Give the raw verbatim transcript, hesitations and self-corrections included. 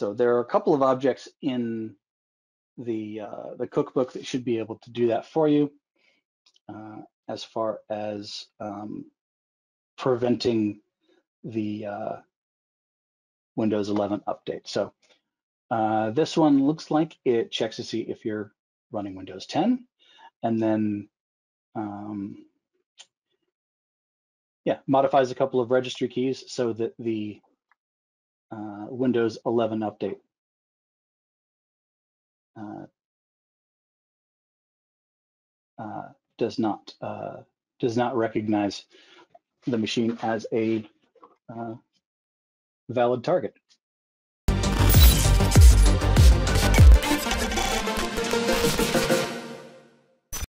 So there are a couple of objects in the uh, the cookbook that should be able to do that for you, uh, as far as um, preventing the uh, Windows eleven update. So uh, this one looks like it checks to see if you're running Windows ten, and then um, yeah, modifies a couple of registry keys so that the uh, Windows eleven update uh, uh, does not uh, does not recognize the machine as a uh, valid target.